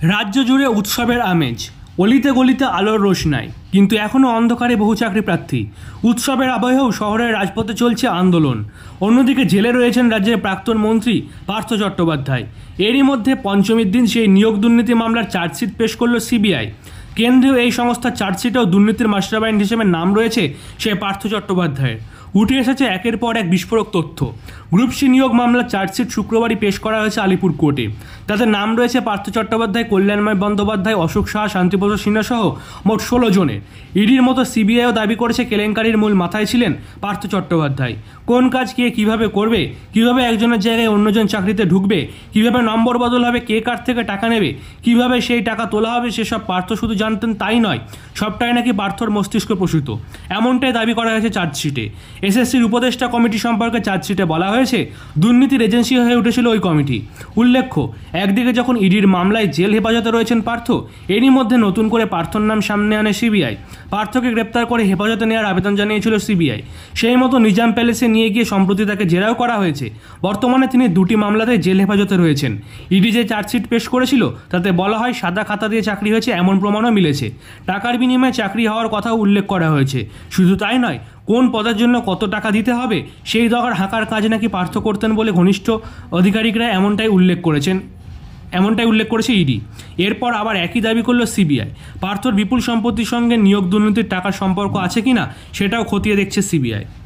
রাজ্য জুড়ে উৎসবের আমেজ, অলিতে গলিতে আলোর রোশনাই, কিন্তু এখনও অন্ধকারে বহু চাকরি প্রার্থী। উৎসবের আবহেও শহরের রাজপথে চলছে আন্দোলন। অন্যদিকে জেলে রয়েছেন রাজ্যের প্রাক্তন মন্ত্রী পার্থ চট্টোপাধ্যায়। এরই মধ্যে পঞ্চমীর দিন সেই নিয়োগ দুর্নীতি মামলার চার্জশিট পেশ করল সিবিআই। কেন্দ্রীয় এই সংস্থার চার্জশিটেও দুর্নীতির মাস্টারমাইন্ড হিসেবে নাম রয়েছে সে পার্থ চট্টোপাধ্যায়ের। উঠে এসেছে একের পর এক বিস্ফোরক তথ্য। গ্রুপ সি নিয়োগ মামলার চার্জশিট শুক্রবারই পেশ করা হয়েছে আলিপুর কোর্টে। তাতে নাম রয়েছে পার্থ চট্টোপাধ্যায়, কল্যাণময় বন্দ্যোপাধ্যায়, অশোক সাহা, শান্তিপ্রসাদ সিনহা সহ মোট 16 জনের। ইডির মতো সিবিআইও দাবি করেছে কেলেঙ্কারির মূল মাথায় ছিলেন পার্থ চট্টোপাধ্যায়। কোন কাজ কে কিভাবে করবে, কিভাবে একজনের জায়গায় অন্যজন চাকরিতে ঢুকবে, কিভাবে নম্বর বদল হবে, কে কার থেকে টাকা নেবে, কিভাবে সেই টাকা তোলা হবে, সেসব পার্থ শুধু জানতেন তাই নয়, সবটাই নাকি পার্থর মস্তিষ্ক প্রসূত, এমনটাই দাবি করা হয়েছে চার্জশিটে। এসএসসির উপদেষ্টা কমিটি সম্পর্কে চার্জশিটে বলা হয়েছে, দুর্নীতির এজেন্সি হয়ে উঠেছিল ওই কমিটি। উল্লেখ্য, একদিকে যখন ইডির মামলায় জেল হেফাজতে রয়েছেন পার্থ, এরই মধ্যে নতুন করে পার্থর নাম সামনে আনে সিবিআই। পার্থকে গ্রেপ্তার করে হেফাজতে নেওয়ার আবেদন জানিয়েছিল সিবিআই। সেই মতো নিজাম প্যালেসে নিয়ে গিয়ে সম্প্রতি তাকে জেরাও করা হয়েছে। বর্তমানে তিনি দুটি মামলাতে জেল হেফাজতে রয়েছেন। ইডি যে চার্জশিট পেশ করেছিল তাতে বলা হয় সাদা খাতা দিয়ে চাকরি হয়েছে এমন প্রমাণও মিলেছে। টাকার বিনিময়ে চাকরি হওয়ার কথাও উল্লেখ করা হয়েছে। শুধু তাই নয়, কোন পদের জন্য কত টাকা দিতে হবে সেই দরকার হাঁকার কাজ নাকি পার্থ করতেন বলে ঘনিষ্ঠ আধিকারিকরা এমনটাই উল্লেখ করেছে ইডি। এরপর আবার একই দাবি করল সিবিআই। পার্থর বিপুল সম্পত্তির সঙ্গে নিয়োগ দুর্নীতির টাকার সম্পর্ক আছে কিনা সেটাও খতিয়ে দেখছে সিবিআই।